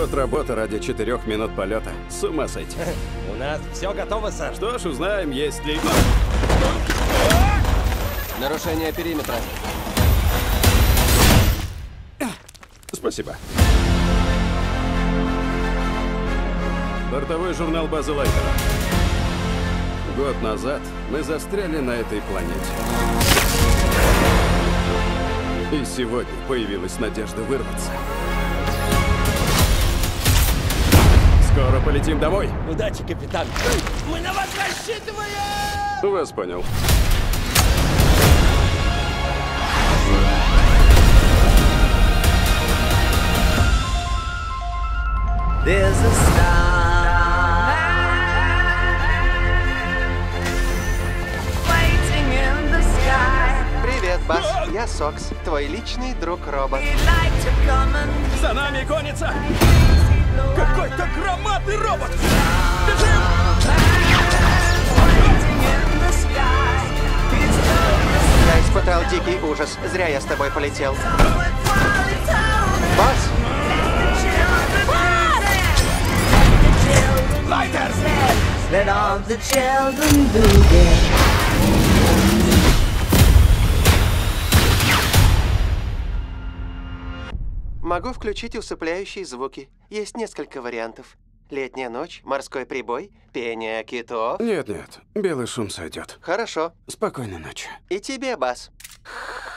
Год работы ради 4 минут полета. С ума сойти. У нас все готово, сэр. Что ж, узнаем, есть ли... Нарушение периметра. Спасибо. Бортовой журнал базы Лайтера. Год назад мы застряли на этой планете. И сегодня появилась надежда вырваться. Скоро полетим домой. Удачи, капитан. Мы на вас рассчитываем! Вас понял. There's a star waiting in the sky. Привет, Бас. Я Сокс, твой личный друг-робот. We'd like to come and За нами гонится see какой-то громадный робот. Бежим! waiting in the sky. He's going Я испытал дикий ужас. Зря я с тобой полетел. Бас! Лайтер! Let all the children boogie. Могу включить усыпляющие звуки. Есть несколько вариантов. Летняя ночь, морской прибой, пение китов. Нет, белый шум сойдет. Хорошо. Спокойной ночи. И тебе, Бас.